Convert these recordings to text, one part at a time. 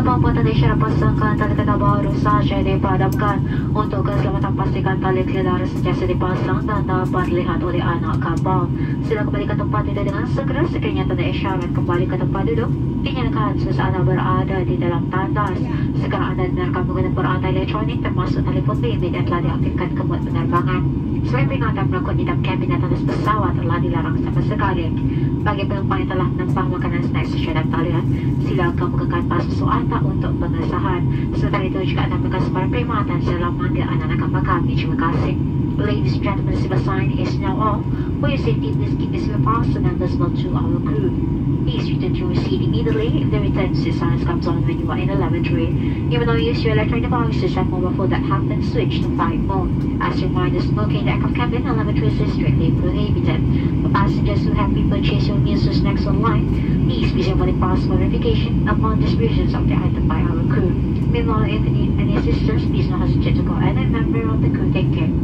membuat tali syarat pasangkan tali kereta baru saja dipadamkan. Untuk keselamatan pastikan tali kelidar sentiasa dipasang dan dapat dilihat oleh anak kapal. Sila kembali ke tempat duduk dengan segera. Sekiranya tanda isyarat kembali ke tempat duduk dinyalakan sesaat anda berada di dalam tandas. Sekarang anda dengarkan menggunakan peralatan elektronik termasuk telefon bimbit yang telah diaktifkan ke mod penerbangan. Selain peringatan berlaku di dalam kabin atas pesawat telah dilarang sama sekali. Bagi penumpang yang telah menempah makanan snack sesuai dengan talian, silakan bukakan pasu anda untuk pengesahan. Sementara itu juga anda memberikan sebarang peringatan setelah memanggil anak-anak kapal kami. Terima kasih. Ladies and gentlemen, the silver sign is now on. For your safety, please keep the silver fastened and visible to our crew. Please return to your seat immediately if the return sign comes on when you are in the lavatory. You will not use your electronic devices and mobile phone that have been switched to flight mode. As a reminder, smoking in the aircraft cabin and lavatories is strictly prohibited. For passengers who have pre-purchased your meals or snacks online, please be sure boarding pass for verification upon distributions of the item by our crew. Meanwhile, if you need any assistance, please don't hesitate to call any member of the crew. Take care.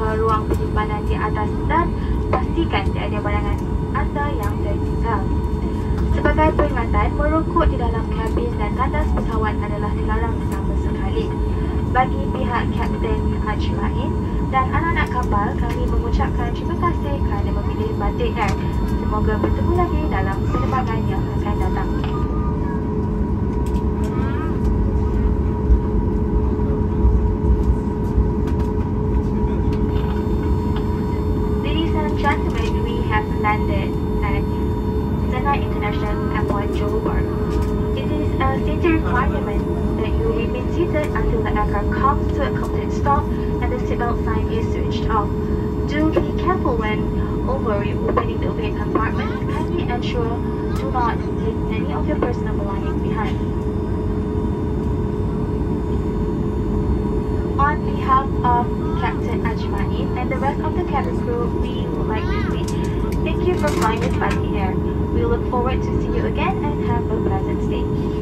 ke ruang penyimpanan di atas dan pastikan tiada barangan anda yang tertinggal. Sebagai peringatan, merokok di dalam kabin dan tandas pesawat adalah dilarang sama sekali. Bagi pihak Kapten Ajmain dan anak-anak kapal, kami mengucapkan terima kasih kerana memilih Batik Air. Semoga bertemu lagi dalam penerbangan yang akan datang. Ladies and gentlemen, we have landed at Senai International Airport, Johor Bahru. It is a safety requirement that you remain seated until the aircraft comes to a complete stop and the seatbelt sign is switched off. Do be careful when opening the overhead compartment. Kindly ensure do not leave any of your personal belongings behind. On behalf of Captain Ajmain and the rest of the cabin crew, we would like to say thank you for flying with Batik Air. We look forward to see you again and have a pleasant stay.